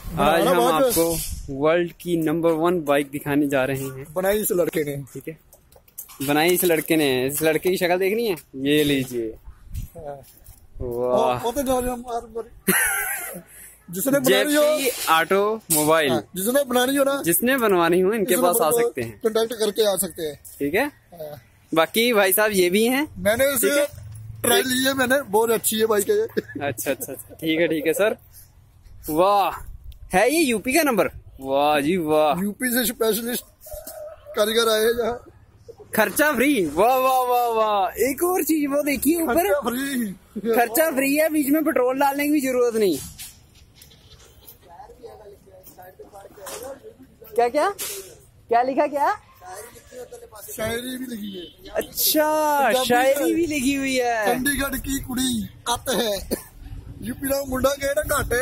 आज हम आपको वर्ल्ड की नंबर 1 बाइक दिखाने जा रहे हैं। बनाई इस लड़के ने, ठीक है, बनाई इस लड़के ने। इस लड़के की शक्ल देखनी है, ये लीजिए। वाह, जिसने बनानी हो ऑटोमोबाइल, जिसने बनानी हो ना, जिसने बनवानी हो इनके पास आ सकते हैं, कांटेक्ट करके आ सकते हैं। ठीक है। बाकी भाई साहब ये भी हैं, मैंने उसे ट्राई ली है, मैंने बहुत अच्छी है बाइक है ये। अच्छा, ठीक है सर। वाह, है ये यूपी का नंबर? वाह जी वाह, यूपी से स्पेशलिस्ट कारीगर आए हैं यहाँ। खर्चा फ्री। वाह वाह वाह वाह। एक और चीज वो देखिए ऊपर, खर्चा फ्री है, बीच में पेट्रोल डालने की भी जरूरत नहीं। क्या लिखा? क्या शायरी भी लिखी है। अच्छा, शायरी भी लिखी हुई है। चंडीगढ़ की कुड़ी आते हैं, यूपी का मुंडा के ना घाटे।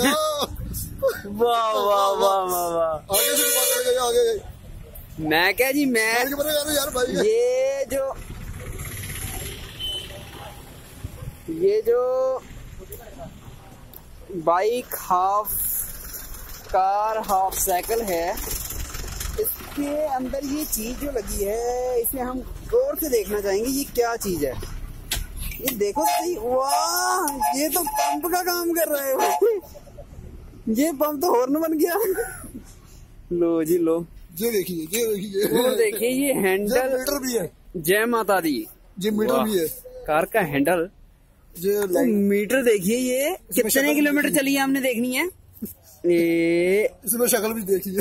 वाह वाह वाह वाह वाह। आगे से आगे मैं क्या जी, मैं यार भाई, ये जो bike half car half cycle है, इसके अंदर ये चीज जो लगी है, इसे हम गौर से देखना चाहेंगे। ये क्या चीज है, ये देखो सही। वाह, ये तो पंप का काम कर रहा है। ये पंप तो हॉर्न बन गया। लो जी लो, ये देखिए वो देखिए, ये हैंडल मीटर भी है। जय माता दी, ये मीटर भी है कार का हैंडल। तो मीटर देखिए, ये कितने किलोमीटर चली है हमने देखनी है। इसमें शक्ल भी देखिए।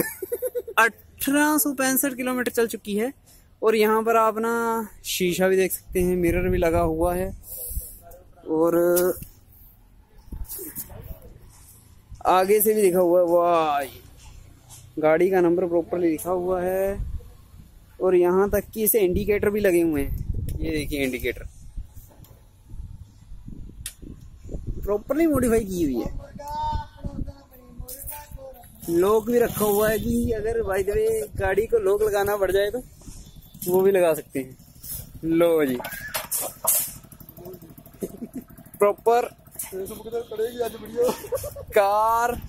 1865 किलोमीटर चल चुकी है। और यहाँ पर आप ना शीशा भी देख सकते हैं, मिरर भी लगा हुआ है, और आगे से भी लिखा हुआ है। वाह, गाड़ी का नंबर प्रॉपरली लिखा हुआ है, और यहाँ तक कि इसे इंडिकेटर भी लगे हुए हैं। ये देखिए, इंडिकेटर प्रॉपरली मॉडिफाई की हुई है। लॉक भी रखा हुआ है कि अगर बाय द वे गाड़ी को लॉक लगाना पड़ जाए तो वो भी लगा सकते हैं। लो जी, proper car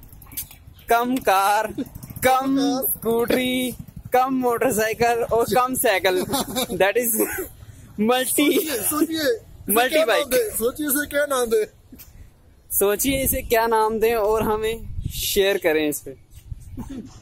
cum scooty, cum motorcycle और cum cycle, that is multi bike. सोचिए इसे क्या नाम दें और हमें शेयर करें इस पे।